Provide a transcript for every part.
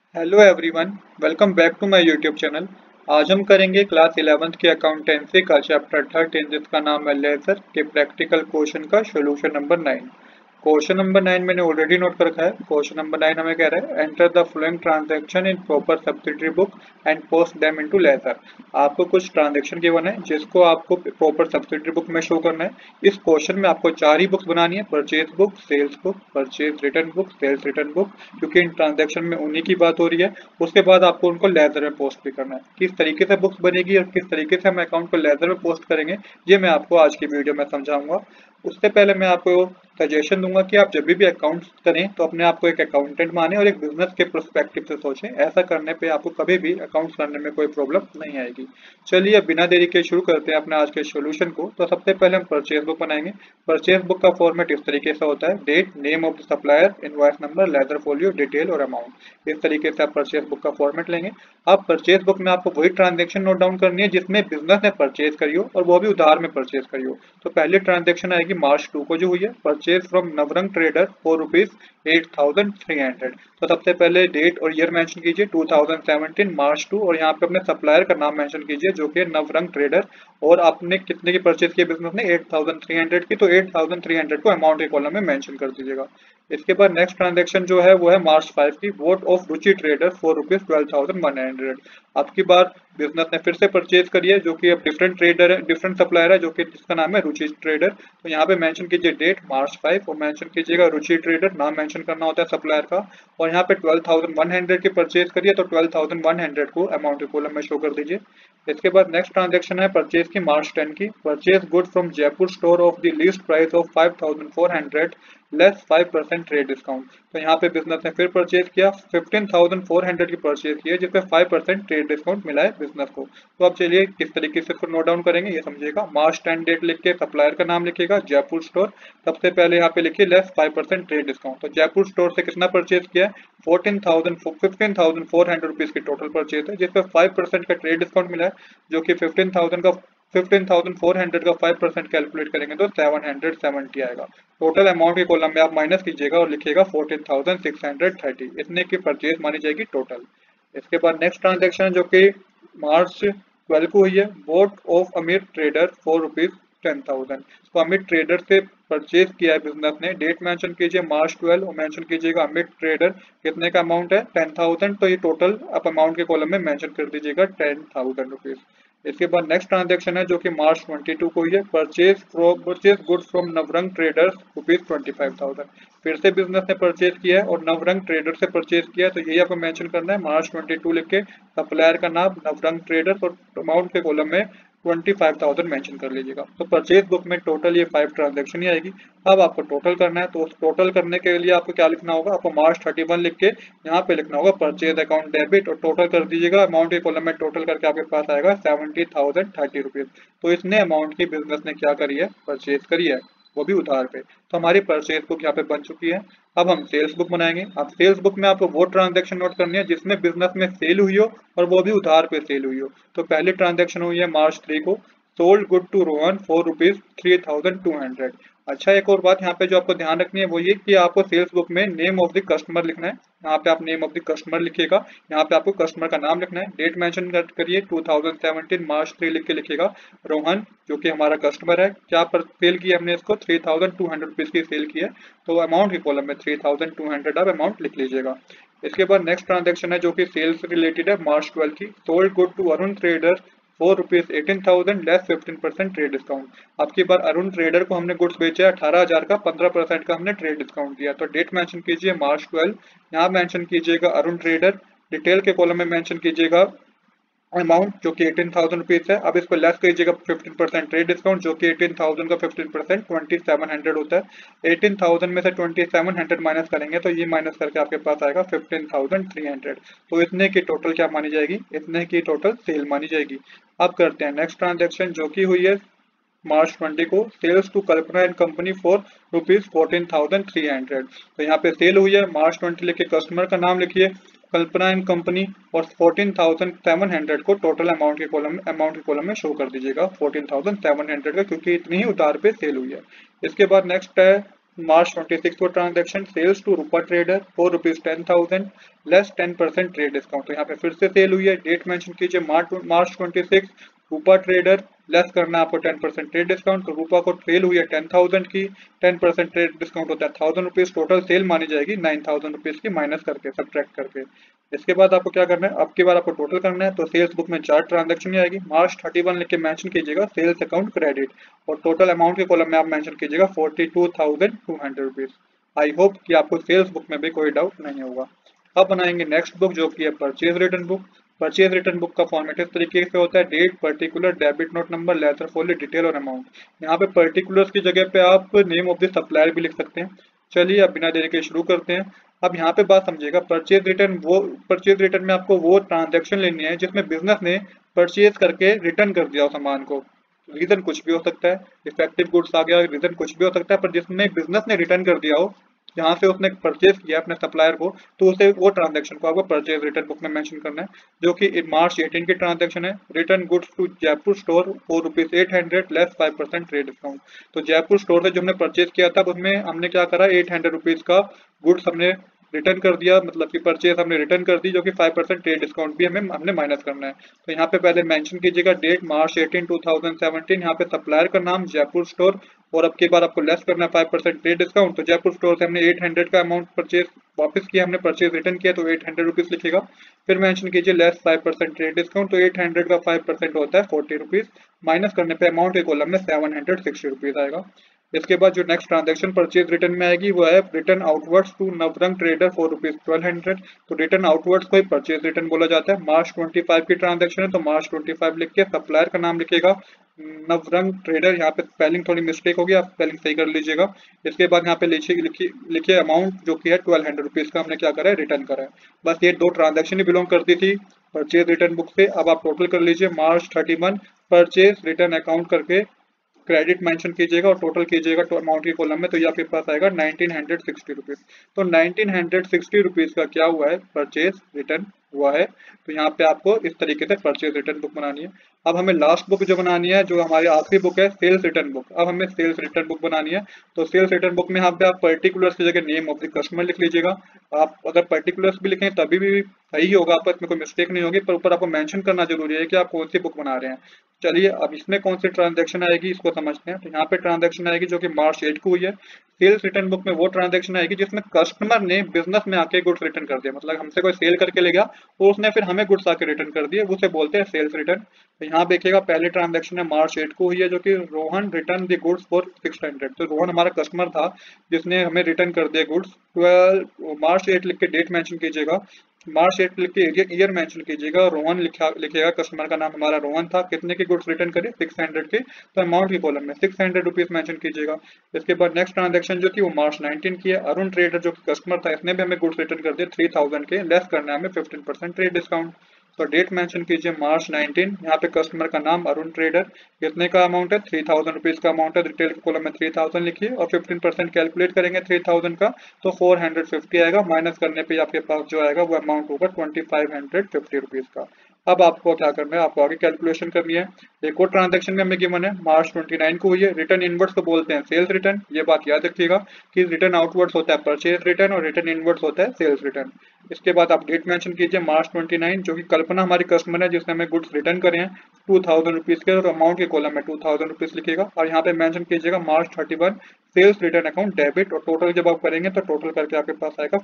Hello everyone, welcome back to my YouTube channel. आज हम करेंगे क्लास 11th की अकाउंटेंसी का चैप्टर 13 जिसका नाम है लेजर के प्रैक्टिकल क्वेश्चन का सॉल्यूशन नंबर 9। क्वेश्चन नंबर 9 मैंने ऑलरेडी नोट कर रखा है। क्वेश्चन नंबर 9 हमें कह रहा है enter the following transaction in proper subsidiary book and post them into ledger. आपको कुछ ट्रांजैक्शन गिवन है जिसको आपको प्रॉपर सब्सिडरी बुक में शो करना है। इस क्वेश्चन में आपको 4 ही बुक्स बनानी है, purchase book, sales book, purchase return book, sales return book, क्योंकि इन ट्रांजैक्शन में उन्हीं की बात हो रही है। उसके बाद आपको उनको लेजर में पोस्ट भी करना है। किस तरीके से बुक्स बनेगी और किस तरीके से हम अकाउंट को लेजर में पोस्ट करेंगे, ये मैं आपको आज की वीडियो में समझाऊंगा। उससे पहले मैं आपको सजेशन दूंगा कि आप जब भी अकाउंट करें तो अपने आप को एक अकाउंटेंट माने और एक बिजनेस के पर्सपेक्टिव से सोचें। ऐसा करने पे आपको कभी भी अकाउंट्स करने में कोई प्रॉब्लम नहीं आएगी। चलिए अब बिना देरी के शुरू करते हैं अपने आज के सॉल्यूशन को। तो सबसे पहले हम परचेज बुक बनाएंगे। परचेज बुक का फॉर्मेट इस तरीके से होता है, date, name of the supplier, invoice number, ledger folio, detail और अमाउंट। इस तरीके से आप परचेज बुक का फॉर्मेट लेंगे। अब परचेज बुक में आपको वही ट्रांजेक्शन नोट डाउन करनी है जिसमें बिजनेस ने परचेज करी हो और वो भी उधार में परचेज करी हो। तो पहली ट्रांजेक्शन आएगी मार्च 2 को जो हुई है, purchase from Navrang trader for ₹8,300। तो सबसे पहले डेट और ईयर मेंशन कीजिए 2017 मार्च 2 और यहाँ पे अपने सप्लायर का नाम मेंशन कीजिए जो कि नवरंग ट्रेडर। और आपने कितने की परचेज की बिजनेस ने 8,300 की, तो 8,300 को अमाउंट के कॉलम में मेंशन कर दीजिएगा। इसके बाद नेक्स्ट ट्रांजेक्शन जो है वो है मार्च 5 की, bought of Ruchi trader for ₹12,100। आपकी बार बिजनेस ने फिर से परचेज करी है जो कि अब डिफरेंट ट्रेडर है, डिफरेंट सप्लायर है जो कि जिसका नाम है रुचि ट्रेडर। तो यहाँ पे मेंशन कीजिए डेट मार्च 5 और मेंशन कीजिएगा रुचि ट्रेडर, नाम मेंशन करना होता है सप्लायर का। और यहाँ पे 12,100 की परचेज करिए तो 12,100 को अमाउंट के कॉलम में शो कर दीजिए। इसके बाद नेक्स्ट ट्रांजेक्शन है परचेज की मार्च 10 की, purchase good from Jaipur store of the list price of 5,400 less 5% trade discount. तो यहाँ पे बिजनेस ने फिर परचेज किया, 15,400 की परचेज की है जिसपे 5% ट्रेड डिस्काउंट मिला है बिजनेस को। तो अब चलिए किस तरीके से इसको नोट डाउन करेंगे ये समझिएगा। मार्च 10 डेट लिख के सप्लायर का नाम लिखिएगा जयपुर स्टोर। सबसे पहले यहाँ पे लिखिए लेस 5% ट्रेड डिस्काउंट। तो जयपुर स्टोर से कितना परचेज किया है, 15,400 रुपीज की टोटल परचेज है जिसपे 5% का ट्रेड डिस्काउंट मिला है जो कि 15,400 का 5% कैलकुलेट करेंगे तो 770 आएगा। टोटल अमाउंट के कॉलम में आप माइनस कीजिएगा और लिखिएगा 14,630। इतने की परचेज मानी जाएगी टोटल। इसके बाद नेक्स्ट ट्रांजेक्शन जो कि मार्च 12 को हुई है, bought of Amit trader for ₹10,000। तो अमित ट्रेडर से परचेज किया है बिजनेस ने, डेट मेंशन कीजिए मार्च 12 और मेंशन कीजिएगा अमित ट्रेडर कितने का अमाउंट है 10,000। तो ये टोटल आप अमाउंट के कॉलम में मेंशन कर दीजिएगा 10,000 रुपीज। इसके बाद नेक्स्ट ट्रांजेक्शन है जो कि मार्च 22 को हुई है, purchase goods from Navrang traders ₹25,000। फिर से बिजनेस ने परचेज किया है और नवरंग ट्रेडर से परचेज किया है तो यही आपको मेंशन करना है मार्च 22 लिख के, सप्लायर का नाम नवरंग ट्रेडर और अमाउंट के कॉलम में 25,000 मेंशन कर लीजिएगा। तो परचेज बुक में टोटल ये 5 ट्रांजेक्शन ही आएगी। अब आपको टोटल करना है तो टोटल करने के लिए आपको क्या लिखना होगा, आपको मार्च 31 लिख के यहाँ पे लिखना होगा परचेज अकाउंट डेबिट और टोटल कर दीजिएगा। अमाउंट के कॉलम में टोटल करके आपके पास आएगा 70,030 रुपीज। तो इतने अमाउंट की बिजनेस ने क्या करी है, परचेज करी है, वो भी उधार पे। तो हमारी परचेज बुक यहाँ पे बन चुकी है। अब हम सेल्स बुक बनाएंगे। अब सेल्स बुक में आपको वो ट्रांजेक्शन नोट करनी है जिसमें बिजनेस में सेल हुई हो और वो भी उधार पे सेल हुई हो। तो पहली ट्रांजेक्शन हुई है मार्च 3 को, sold good to Rohan for ₹3,200। अच्छा, एक और बात यहाँ पे जो आपको ध्यान रखनी है वो ये कि आपको सेल्स बुक में नेम ऑफ द कस्टमर लिखना है। यहाँ पे आप नेम ऑफ द कस्टमर लिखिएगा, यहाँ पे आपको कस्टमर का नाम लिखना है। डेट मेंशन करिए 2017 मार्च 3 लिख के लिखिएगा रोहन जो कि हमारा कस्टमर है। क्या पर सेल की हमने इसको 3,200 रुपीज की सेल की है। तो अमाउंट के कॉलम में 3,200 आप अमाउंट लिख लीजिएगा। इसके बाद नेक्स्ट ट्रांजेक्शन है जो कि सेल्स से रिलेटेड है मार्च 12 की, sold good to Arun trader for ₹18,000 less 15% trade discount. आपकी बार अरुण ट्रेडर को हमने गुड्स बेचा है 18,000 का, 15% का हमने ट्रेड डिस्काउंट दिया। तो डेट मेंशन कीजिए मार्च 12, यहाँ मेंशन कीजिएगा अरुण ट्रेडर, डिटेल के कॉलम में मेंशन कीजिएगा अमाउंट जो कि 18,000 रुपीज है। अब इसको लेस कीजिएगा 15% ट्रेड डिस्काउंट जो कि 18,000 का 15% 2,700 होता है। 18,000 में से 2,700 माइनस करेंगे तो ये माइनस करके आपके पास आएगा 15,300। तो इतने की टोटल क्या मानी जाएगी, इतने की टोटल सेल मानी जाएगी। अब करते हैं नेक्स्ट ट्रांजेक्शन जो कि हुई है मार्च 20 को, sales to Kalpana and company for ₹14,300। तो यहाँ पे सेल हुई है मार्च 20 लिख के कस्टमर का नाम लिखिए कल्पना एंड कंपनी और 14,700 को टोटल अमाउंट के कॉलम में शो कर दीजिएगा 14,700 का, क्योंकि इतनी ही उधार पे सेल हुई है। इसके बाद नेक्स्ट है मार्च 26 को transaction sales to Rupa trader for rupees 10,000 less 10% trade discount. तो यहाँ पे फिर से सेल हुई है, डेट मेंशन कीजिए मार्च 26 रूपा ट्रेडर, लेस करना है आपको 10% ट्रेड डिस्काउंट। तो रूपा को सेल हुई है 10,000 की, 10% ट्रेड डिस्काउंट होता है 1,000 रुपीज, टोटल सेल मानी जाएगी 9,000 रुपीज की माइनस करके, सब्ट्रैक्ट करके। इसके बाद आपको क्या करना है, अब की बार आपको टोटल करना है। तो सेल्स बुक में 4 ट्रांजेक्शन ही आएगी, मार्च 31 लिख के मेंशन कीजिएगा सेल्स अकाउंट क्रेडिट, और टोटल अमाउंट के कॉलम में आप मेंशन कीजिएगा 42,200 रुपीज। आई होप कि आपको सेल्स बुक में भी कोई डाउट नहीं होगा। अब बनाएंगे नेक्स्ट बुक जो कि है purchase return book. Purchase return book का फॉर्मेट इस तरीके से होता है, date, particular, debit note number, ledger folio, detail और अमाउंट। यहाँ पे पर्टिकुलर्स की जगह पे आप नेम ऑफ द सप्लायर भी लिख सकते हैं। चलिए अब बिना देरी के शुरू करते हैं। अब यहाँ पे बात समझिएगा, परचेज रिटर्न में आपको वो ट्रांजैक्शन लेनी है जिसमें बिजनेस ने परचेज करके रिटर्न कर दिया हो सामान को। रीजन कुछ भी हो सकता है, डिफेक्टिव गुड्स आ गया, रीजन कुछ भी हो सकता है, पर जिसमें बिजनेस ने रिटर्न कर दिया हो, जहाँ से उसने परचेज किया अपने सप्लायर को, तो उसे वो ट्रांजैक्शन को आपको परचेज रिटर्न बुक में मेंशन करना है, जो कि मार्च 18 की ट्रांजैक्शन है। Return goods to Jaipur store for rupees 800 less 5% trade discount. तो जयपुर स्टोर से जो हमने परचेज किया था उसमें हमने क्या करा, 800 रुपीज का गुड्स हमने रिटर्न कर दिया, मतलब कि परचेज हमने रिटर्न कर दी, जो कि 5% ट्रेड डिस्काउंट भी हमने माइनस करना है। तो यहाँ पे पहले मेंशन कीजिएगा डेट मार्च 18 2017, यहाँ पे सप्लायर का नाम जयपुर स्टोर, और अब की बार आपको लेस करना है 5% ट्रेड डिस्काउंट। तो जयपुर स्टोर से हमने 800 का अमाउंट परचेज वापस किया, हमने परचेज रिटर्न किया, तो 800 रुपीज लिखेगा। फिर मेंशन कीजिए लेस 5% ट्रेड डिस्काउंट, तो 800 का 5% होता है 40 रुपीज, माइनस करने पे अमाउंट के कॉलम में 760 रुपीज आएगा। इसके बाद जो नेक्स्ट ट्रांजैक्शन परचेज रिटर्न में आएगी वो है return outwards to Navrang trader for rupees 1200। तो रिटर्न आउटवर्ड्स को ही परचेज रिटर्न बोला जाता है। मार्च 25 की ट्रांजैक्शन है, तो मार्च 25 लिख के सप्लायर का नाम लिखेगा नवरंग ट्रेडर। यहाँ पे स्पेलिंग थोड़ी मिस्टेक होगी, आप स्पेलिंग सही कर लीजिएगा। इसके बाद यहाँ पे लिखिए अमाउंट जो कि है 1200 रुपीज का हमने क्या करा है, रिटर्न करा है। बस ये 2 ट्रांजैक्शन ही बिलोंग करती थी परचेज रिटर्न बुक से। अब आप टोटल कर लीजिए, मार्च 31 परचेज रिटर्न अकाउंट करके क्रेडिट मेंशन कीजिएगा और टोटल कीजिएगा तो अमाउंट के कॉलम में, तो ये आपके पास आएगा 1960 रुपीज। तो 1960 रुपीज का क्या हुआ है, परचेज रिटर्न हुआ है। तो यहाँ पे आपको इस तरीके से परचेज रिटर्न बुक बनानी है। अब हमें लास्ट बुक जो बनानी है, जो हमारी आखिरी बुक है, सेल्स रिटर्न बुक। अब हमें सेल्स रिटर्न बुक बनानी है। तो सेल्स रिटर्न बुक में यहाँ पे आप पर्टिकुलर्स की जगह नेम ऑफ द कस्टमर लिख लीजिएगा। आप अगर पर्टिकुलर्स भी लिखें तभी भी सही होगा, आपको इसमें कोई मिस्टेक नहीं होगी, पर ऊपर आपको मेंशन करना जरूरी है कि आप कौन सी बुक बना रहे हैं। चलिए अब इसमें कौन सी ट्रांजैक्शन आएगी इसको समझते हैं। तो यहाँ पे ट्रांजैक्शन आएगी जो कि मार्च 8 को हुई है। सेल्स रिटर्न बुक में वो ट्रांजैक्शन आएगी जिसमें कस्टमर ने बिजनेस में आके गुड्स रिटर्न कर दिया, मतलब हमसे कोई सेल करके ले गया तो उसने फिर हमें गुड्स आके रिटर्न कर दिए, उसे बोलते हैं सेल्स रिटर्न। तो यहाँ देखिएगा पहली ट्रांजैक्शन है मार्च 8 को हुई है, जो कि Rohan return the goods for 600। तो रोहन हमारा कस्टमर था जिसने हमें रिटर्न कर दिया गुड्स। 12 मार्च 8 लिख के डेट मेंशन कीजिएगा, मार्च 8 लिख के ईयर मेंशन कीजिएगा। रोहन लिखिएगा, कस्टमर का नाम हमारा रोहन था, कितने की गुड्स रिटर्न करे, 600 के। तो अमाउंट की कॉलम में 600 रुपीज मेंशन कीजिएगा। इसके बाद नेक्स्ट ट्रांजैक्शन जो थी वो मार्च 19 की है। अरुण ट्रेडर जो कस्टमर था, इसने भी हमें गुड्स रिटर्न कर दिए 3000 के, लेस करना है हमें 15% ट्रेड डिस्काउंट। तो डेट मेंशन कीजिए मार्च 19, यहाँ पे कस्टमर का नाम अरुण ट्रेडर, कितने का अमाउंट है, 3000 रुपीज का अमाउंट है, रिटेल के कॉलम में 3000 लिखिए और 15% कैलकुलेट करेंगे 3000 का, तो 450 आएगा। माइनस करने पे आपके पास जो आएगा वो अमाउंट होगा 2550 रुपीज का। अब आपको क्या करना है, आपको आगे कैलकुलेशन करनी है। एक और ट्रांजैक्शन में हमें गिवन है मार्च 29 को हुई है। रिटर्न इनवर्ड्स को बोलते हैं सेल्स रिटर्न, ये बात याद रखिएगा कि रिटर्न आउटवर्ड्स होता है परचेज रिटर्न और रिटर्न इनवर्ड्स होता है सेल्स रिटर्न। इसके बाद आप डेट मेंशन कीजिए मार्च 29, जो कि कल्पना हमारी कस्टमर है जिसने हमें गुड्स रिटर्न करे हैं 2000 रुपीज के, और अमाउंट के कॉलम में 2000 रुपीज लिखिएगा और यहाँ पे मेंशन कीजिएगा March 31 sales return account debit, और टोटल जब आप करेंगे तो टोटल करके आपके पास आएगा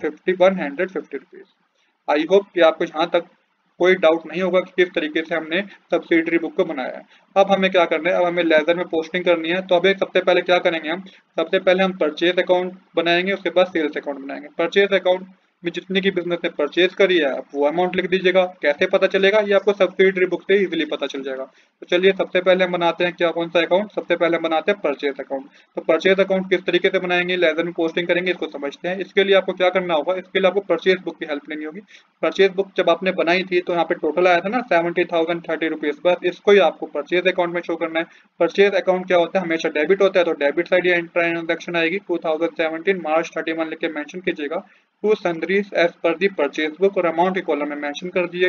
5150 रुपीज। आई होप कि आपको यहाँ तक कोई डाउट नहीं होगा कि किस तरीके से हमने सब्सिडरी बुक को बनाया है। अब हमें क्या करना है, अब हमें लेजर में पोस्टिंग करनी है। तो अभी सबसे पहले क्या करेंगे, हम सबसे पहले हम परचेज अकाउंट बनाएंगे, उसके बाद सेल्स अकाउंट बनाएंगे। परचेज अकाउंट में जितनी की बिजनेस ने परचेज करी है आप वो अमाउंट लिख दीजिएगा। कैसे पता चलेगा, ये आपको सब्सिडरी बुक से इजीली पता चल जाएगा। तो चलिए सबसे पहले हम बनाते हैं क्या, कौन सा अकाउंट, सबसे पहले हम बनाते हैं परचेज अकाउंट। तो परचेज अकाउंट किस तरीके से बनाएंगे, लेजर में पोस्टिंग करेंगे, इसको समझते हैं। इसके लिए आपको क्या करना होगा, इसके लिए आपको परचेज बुक की हेल्प लेनी होगी। परचेज बुक जब आपने बनाई थी तो यहाँ पे टोटल आया था ना 70,030 रुपीज, बस इसको ही आपको परचेज अकाउंट में शो करना है। परचेज अकाउंट क्या होता है, हमेशा डेबिट होता है, तो डेबिट साइड या ट्रांजैक्शन आएगी 2017 मार्च 31 लिख के मेंशन कीजिएगा to sundries as per the purchase book, और अमाउंट के कॉलम में मेंशन कर दिए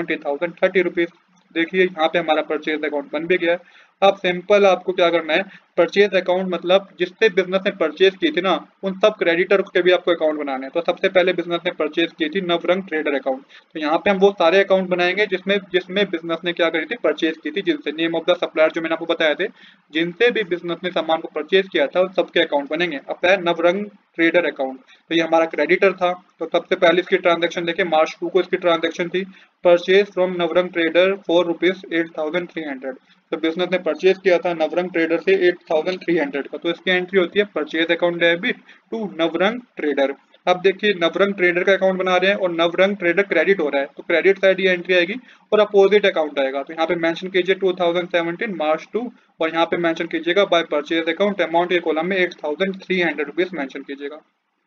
70,030 रुपीज। देखिए यहाँ पे हमारा परचेज अकाउंट बन भी गया है। अब सिंपल आपको क्या करना है, परचेज अकाउंट मतलब जिससे बिजनेस ने परचेज की थी ना, उन सब क्रेडिटर के भी आपको अकाउंट बनाने हैं। तो सबसे पहले बिजनेस ने परचेज की थी नवरंग ट्रेडर अकाउंट, तो यहाँ पे हम वो सारे अकाउंट बनाएंगे जिसमें जिसमें बिजनेस ने क्या करी थी, परचेज की थी, जिनसे नेम ऑफ द सप्लायर जो मैंने आपको बताया थे, जिनसे भी बिजनेस ने सामान को परचेज किया था, उन सबके अकाउंट बनेंगे। अब है नवरंग ट्रेडर अकाउंट, तो ये हमारा क्रेडिटर था। तो सबसे पहले इसकी ट्रांजेक्शन देखें, मार्च 2 को इसकी ट्रांजेक्शन थी, purchase from Navrang trader for ₹8,300। तो बिजनेस ने परचेज किया था नवरंग ट्रेडर से 8,300 का, तो इसकी एंट्री होती है purchase account debit to Navrang trader. अब देखिए नवरंग ट्रेडर का अकाउंट बना रहे हैं और नवरंग ट्रेडर क्रेडिट हो रहा है, तो क्रेडिट साइड ये एंट्री आएगी और अपोजिट अकाउंट आएगा। तो यहाँ पे मेंशन कीजिए 2017 मार्च 2 और यहाँ पे मेंशन कीजिएगा बाय परचेज अकाउंट, अमाउंट के कॉलम में ₹8,300 मेंशन कीजिएगा।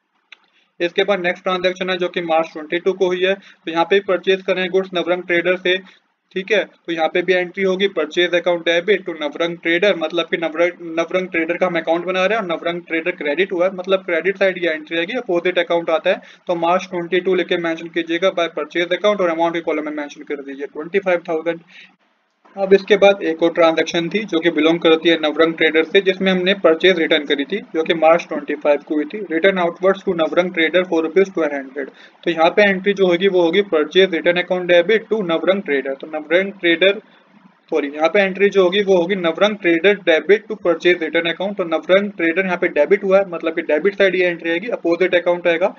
इसके बाद नेक्स्ट ट्रांजैक्शन है जो कि मार्च 22 को हुई है, तो यहाँ पे परचेज कर रहे हैं गुड्स नवरंग ट्रेडर से, ठीक है। तो यहाँ पे भी एंट्री होगी purchase account debit to Navrang trader, मतलब कि नवरंग ट्रेडर का हम अकाउंट बना रहे हैं और नवरंग ट्रेडर क्रेडिट हुआ है, मतलब क्रेडिट साइड ये एंट्री आएगी, अपोजिट अकाउंट आता है। तो मार्च 22 लेके मेंशन कीजिएगा बाय परचेज अकाउंट और अमाउंट के कॉलम में मेंशन कर दीजिए 25,000। अब इसके बाद एक और ट्रांजैक्शन थी जो कि बिलोंग करती है नवरंग ट्रेडर से, जिसमें हमने परचेज रिटर्न करी थी जो कि मार्च 25 को हुई थी, return outwards to Navrang trader for ₹1200। तो यहाँ पे एंट्री जो होगी वो होगी purchase return account debit to Navrang trader. तो नवरंग ट्रेडर सॉरी यहाँ पे एंट्री जो होगी वो होगी Navrang trader debit to purchase return account. तो नवरंग ट्रेडर यहाँ पे डेबिट हुआ है, मतलब कि डेबिट साइड ये एंट्री आएगी, अपोजिट अकाउंट आएगा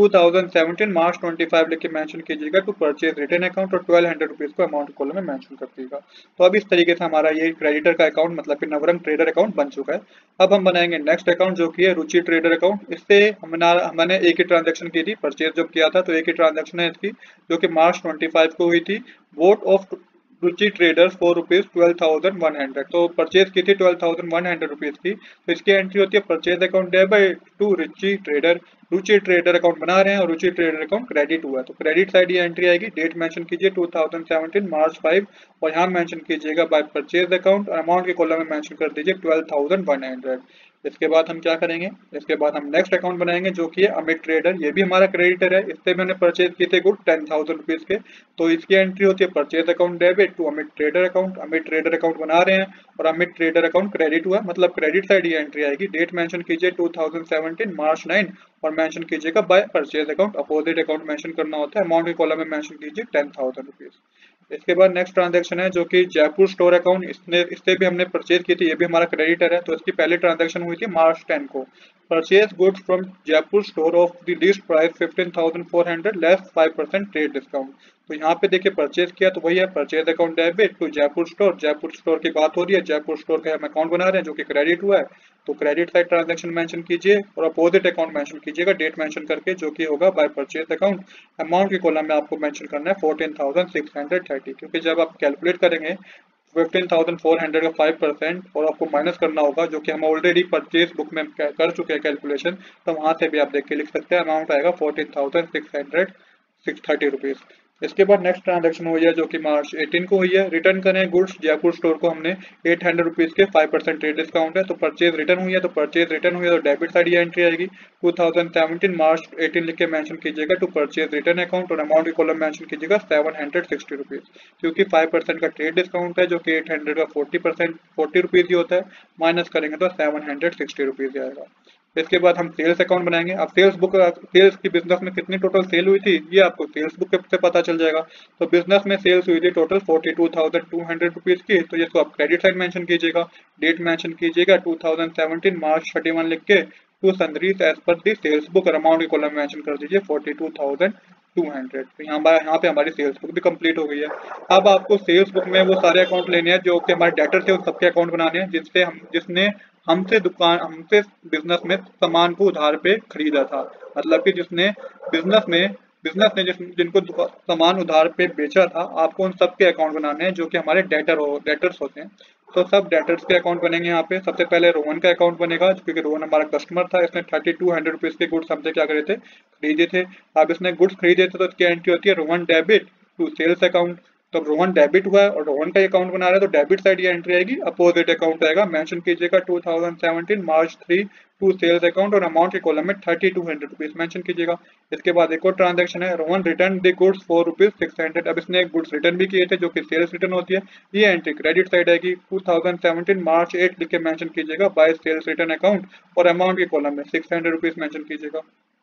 2017 मार्च 25 लिख के मेंशन कीजिएगा टू परचेज रिटर्न अकाउंट और ₹1200 को अमाउंट कॉलम में मेंशन कर दीजिएगा। तो अब इस तरीके से हमारा ये क्रेडिटर का अकाउंट मतलब कि नवरंग ट्रेडर अकाउंट बन चुका है। अब हम बनाएंगे नेक्स्ट अकाउंट जो कि है रुचि ट्रेडर अकाउंट। इससे हमने एक ही ट्रांजेक्शन की थी, परचेज जब किया था, तो एक ही ट्रांजेक्शन है इसकी जो कि मार्च 25 को हुई थी, bought of Ruchi traders for ₹12,100। तो परचेज की थी ₹12,100 की, तो इसकी एंट्री होती है purchase account debit to Ruchi trader. Ruchi trader account बना रहे हैं और रुचि ट्रेडर अकाउंट क्रेडिट हुआ है, तो क्रेडिट साइड ये एंट्री आएगी, डेट मेंशन कीजिए 2017 मार्च 5 और यहाँ मेंशन कीजिएगा बाय परचेज अकाउंट और अमाउंट के कॉलम में मेंशन कर दीजिए 12,100। इसके बाद हम क्या करेंगे, इसके बाद हम नेक्स्ट अकाउंट बनाएंगे जो कि है अमित ट्रेडर। ये भी हमारा क्रेडिटर है, इससे मैंने परचेज किए थे गुड ₹10,000 के, तो इसकी एंट्री होती है purchase account debit to Amit trader account. Amit trader account बना रहे हैं और अमित ट्रेडर अकाउंट क्रेडिट हुआ, मतलब क्रेडिट साइड ये एंट्री आएगी, डेट मेंशन कीजिए 2017 मार्च 9 और मेंशन कीजिएगा by purchase account, opposite account mention करना होता है, अमाउंट के कॉलम में मेंशन कीजिए ₹10,000। इसके बाद नेक्स्ट ट्रांजैक्शन है जो कि जयपुर स्टोर अकाउंट, इससे भी हमने परचेज की थी, ये भी हमारा क्रेडिटर है। तो इसकी पहली ट्रांजैक्शन हुई थी मार्च 10 को, purchase goods from Jaipur store of the list price 15,400 less 5% trade discount. तो यहाँ पे देखिए परचेज किया तो वही है purchase account debit to Jaipur store. Jaipur store की बात हो रही है, जयपुर स्टोर का हम अकाउंट बना रहे हैं जो कि क्रेडिट हुआ है, तो क्रेडिट साइड ट्रांजैक्शन मेंशन कीजिए और अपोजिट अकाउंट मेंशन कीजिएगा, डेट मेंशन करके, जो कि होगा बाय परचेज अकाउंट। अमाउंट के कॉलम में आपको मेंशन करना है 14,630, क्योंकि जब आप कैलकुलेट करेंगे 15,400 का 5% और आपको माइनस करना होगा, जो कि हम ऑलरेडी परचेज बुक में कर चुके हैं कैलकुलेशन, तो वहां से भी आप देख के लिख सकते हैं, अमाउंट आएगा 14,630 रुपीज। इसके बाद नेक्स्ट ट्रांजैक्शन हुई है जो कि मार्च 18 को हुई है, रिटर्न करें गुड्स जयपुर स्टोर को हमने 800 रुपीज के 5% ट्रेड डिस्काउंट है, तो परचेज रिटर्न हुई है, तो परचेज रिटर्न हुई है तो डेबिट साइड ये एंट्री आएगी 2017 मार्च 18 लिख के मेंशन कीजिएगा टू परचेज रिटर्न अकाउंट और अमाउंट की कॉलम मेंशन कीजिएगा 760 रुपीज, क्योंकि 5% का ट्रेड डिस्काउंट है जो कि 800 का 40 रुपीज ही होता है, माइनस करेंगे तो 760 रुपीज आएगा। इसके बाद हम सेल्स अकाउंट बनाएंगे। अब सेल्स की बिजनेस में कितनी टोटल सेल हुई थी ये आपको सेल्स बुक से पता चल जाएगा। तो बिजनेस में सेल्स हुई थी टोटल 42,200 रुपीज की, तो ये तो आप क्रेडिट साइड मेंशन कीजिएगा, डेट मेंशन कीजिएगा 2017 मार्च 31 लिख के to sundries as per the sales book और अमाउंट की कॉलम मेंशन कर दीजिए 42,200। तो यहाँ पे हमारी सेल्स बुक भी कंप्लीट हो गई है। अब आपको सेल्स बुक में वो सारे अकाउंट लेने हैं जो कि हमारे डेटर थे, उन सबके अकाउंट बनाने हैं जिसने हमसे बिजनेस में सामान को उधार पे खरीदा था, मतलब कि बिजनेस ने जिनको सामान उधार पे बेचा था, आपको उन सब के अकाउंट बनाने हैं जो कि हमारे डेटर्स होते हैं। तो सब डेटर्स के अकाउंट बनेंगे यहाँ पे। सबसे पहले रोहन का अकाउंट बनेगा क्योंकि रोहन हमारा कस्टमर था, इसने 3200 रुपीज के गुड्स हमसे क्या करे थे, खरीदे थे। अब इसने गुड्स खरीदे थे तो इसकी एंट्री होती है Rohan debit to sales account. तो अब रोहन डेबिट हुआ है और रोहन का अकाउंट बना रहा है, तो डेबिट साइड ये एंट्री आएगी, अपोजिट अकाउंट आएगा। मेंशन कीजिएगा 2017 मार्च 3 टू सेल्स अकाउंट और अमाउंट के कॉलम में 3200 रुपीज मेंशन कीजिएगा। इसके बाद एक और ट्रांजेक्शन है, Rohan return the goods for ₹600। अब इसने गुड्स रिटर्न भी किए थे जो कि सेल्स रिटर्न होती है। ये एंट्री क्रेडिट साइड आएगी, 2017 मार्च 8 लिख के मेंशन कीजिएगा बाय सेल्स रिटर्न अकाउंट और अमाउंट के कॉलम में 600 रुपीज मेंशन कीजिएगा।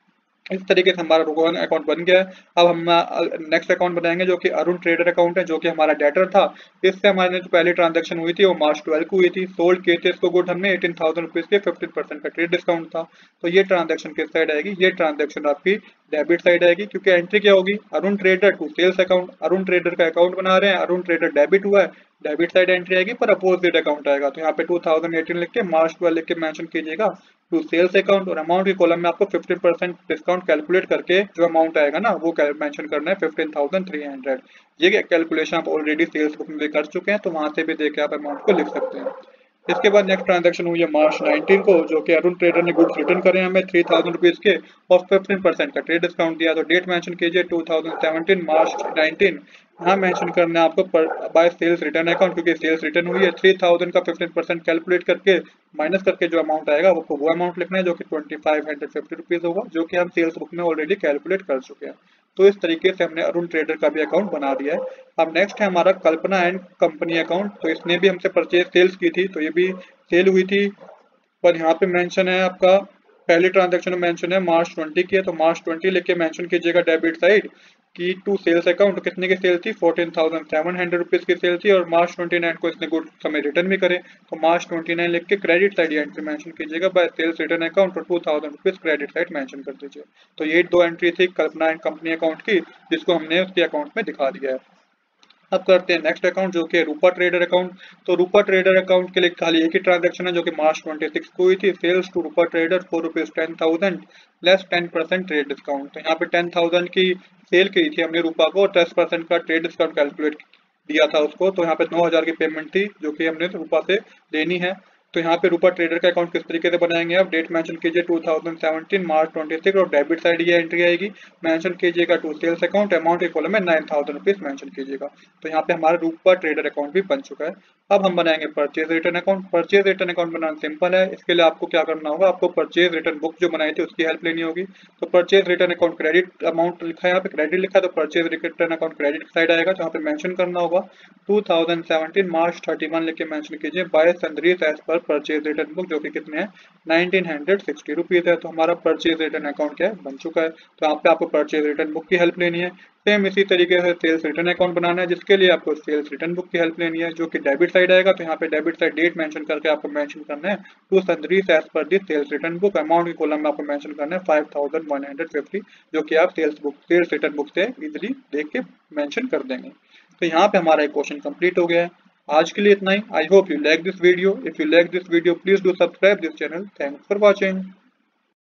इस तरीके से हमारा रोहन अकाउंट बन गया है। अब हम नेक्स्ट अकाउंट बनाएंगे जो कि अरुण ट्रेडर अकाउंट है, जो कि हमारा डेटर था। इससे हमारे जो पहली ट्रांजैक्शन हुई थी वो मार्च 12 को हुई थी। सोल्ड किए थे इसको गुड हमने 18,000 रुपीज के, 15% का ट्रेड डिस्काउंट था। तो ये ट्रांजैक्शन किस साइड आएगी, ये ट्रांजैक्शन आपकी डेबिट साइड आएगी, क्योंकि एंट्री क्या होगी, Arun trader to sales account. Arun trader का अकाउंट बना रहे हैं, अरुण ट्रेडर डेबिट हुआ है, डेबिट साइड एंट्री आएगी, पर अपोजिट अकाउंट आएगा। तो यहाँ पे 2018 लिख के मार्च 12 लिख के मेंशन कीजिएगा टू सेल्स अकाउंट और अमाउंट के कॉलम में आपको 15% डिस्काउंट कैलकुलेट करके जो अमाउंट आएगा ना वो मेंशन करना है 15,300। ये कैलकुलेशन आप ऑलरेडी सेल्स बुक में भी कर चुके हैं, तो वहां से भी देख के आप अमाउंट को लिख सकते हैं। इसके बाद नेक्स्ट ट्रांजैक्शन हुई है मार्च 19 को, जो कि अरुण ट्रेडर ने गुड्स रिटर्न करे हमें 3,000 रुपीज के और 15% का ट्रेड डिस्काउंट दिया। तो डेट मेंशन कीजिए 2017 मार्च 19। यहाँ मेंशन करना है आपको बाय सेल्स रिटर्न अकाउंट, क्योंकि सेल्स रिटर्न हुई है। 3,000 का 15% कैलकुलेट करके माइनस करके जो अमाउंट आएगा वो अमाउंट लिखना है, जो कि 2550 रुपीज होगा, जो कि हम सेल्स बुक में ऑलरेडी कैलकुलेट कर चुके हैं। तो इस तरीके से हमने अरुण ट्रेडर का भी अकाउंट बना दिया है। अब नेक्स्ट है हमारा कल्पना एंड कंपनी अकाउंट। तो इसने भी हमसे परचेज सेल्स की थी, तो ये भी सेल हुई थी, पर यहाँ पे मेंशन है आपका पहली ट्रांजैक्शन में मेंशन है मार्च 20 की है, तो मार्च 20 लेके मेंशन कीजिएगा डेबिट साइड की टू सेल्स अकाउंट। कितने की सेल थी, 14,700 रुपीज की सेल थी और मार्च 29 को इसने गुड हमें रिटर्न भी करे। तो मार्च 29 लिख के क्रेडिट साइड एंट्री मेंशन कीजिएगा बाय सेल्स रिटर्न अकाउंट और 2,000 रुपीज क्रेडिट साइड मेंशन कर दीजिए। तो ये दो एंट्री थी कल्पना एंड कंपनी अकाउंट की, जिसको हमने उसके अकाउंट में दिखा दिया है। अब करते हैं नेक्स्ट अकाउंट जो कि रूपा ट्रेडर अकाउंट। तो रूपा ट्रेडर अकाउंट के लिए खाली एक ही ट्रांजैक्शन है, जो कि मार्च 26 को हुई थी। Sales to Rupa trader for ₹10,000 less 10% trade discount. तो यहाँ पे 10,000 की सेल की थी हमने रूपा को और 10% का ट्रेड डिस्काउंट कैलकुलेट दिया था उसको। तो यहाँ पे 9,000 की पेमेंट थी जो कि हमने रूपा से लेनी है। तो यहाँ पे रूपा ट्रेडर का अकाउंट किस तरीके से बनाएंगे आप, डेट मेंशन कीजिए 2017 मार्च 26 और डेबिट साइड ये एंट्री आएगी, मेंशन कीजिएगा टू सेल्स अकाउंट, अमाउंट के कॉलम में 9,000 रुपीज मेंशन कीजिएगा। तो यहाँ पे हमारा रूपा ट्रेडर अकाउंट भी बन चुका है। अब हम बनाएंगे purchase return account. Purchase return account बनाना सिंपल है। इसके लिए आपको क्या करना होगा, आपको परचेज रिटर्न बुक जो बनाई थी उसकी हेल्प लेनी होगी। तो purchase return account credit amount लिखा है, यहाँ पे क्रेडिट लिखा है, तो purchase return account credit side आएगा। तो यहाँ पे मेंशन करना होगा 2017 मार्च 31 लिख के मेंशन कीजिए by sundries as per purchase return book, जो कि कितने हैं 1960 रुपीज है। तो हमारा परचेज रिटर्न अकाउंट क्या है, बन चुका है। तो यहाँ पे आपको परचेज रिटर्न बुक की हेल्प लेनी है। सेम इसी तरीके से सेल्स रिटर्न अकाउंट बनाना है, जिसके लिए आपको सेल्स रिटर्न बुक की हेल्प लेनी है, जो कि डेबिट साइड आएगा। तो यहाँ पे डेबिट साइड डेट मेंशन करके आपको मेंशन करना है to sundries as per this sales return book, amount के कॉलम में आपको मेंशन करना है 5,150, जो कि आप सेल्स रिटर्न बुक से इजिली देख के मेंशन कर देंगे। तो यहाँ पे हमारा एक क्वेश्चन कंप्लीट हो गया है। आज के लिए इतना ही। I hope you like this video. If you like this video please do subscribe this channel. Thanks for watching.